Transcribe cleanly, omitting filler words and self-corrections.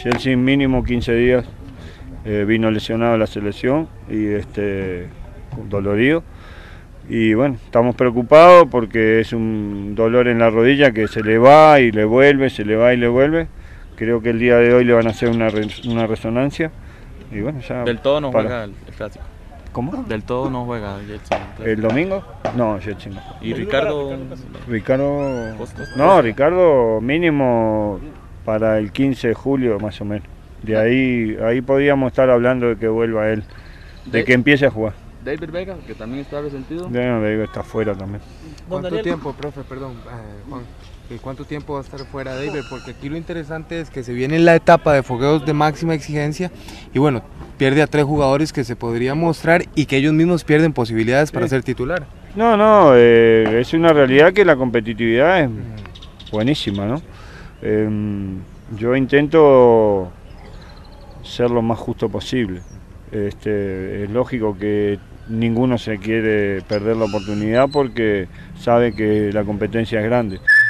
Chelsea mínimo 15 días, vino lesionado a la selección y dolorido. Y bueno, estamos preocupados porque es un dolor en la rodilla que se le va y le vuelve, se le va y le vuelve. Creo que el día de hoy le van a hacer una resonancia. Y bueno, ya del todo no juega el clásico. ¿Cómo? Del todo no juega Jetson. ¿El domingo? No, Jetson no. ¿Y Ricardo? No, Ricardo mínimo para el 15 de julio más o menos. De ahí podríamos estar hablando de que vuelva él, de que empiece a jugar. David Vega, que también está resentido. Vega está afuera también. ¿Cuánto tiempo, profe? Perdón, Juan. ¿Cuánto tiempo va a estar fuera David? Porque aquí lo interesante es que se viene la etapa de fogueos de máxima exigencia y bueno, pierde a 3 jugadores que se podría mostrar y que ellos mismos pierden posibilidades para ser titular. No, es una realidad que la competitividad es buenísima, ¿no? Yo intento ser lo más justo posible. Es lógico que ninguno se quiere perder la oportunidad porque sabe que la competencia es grande.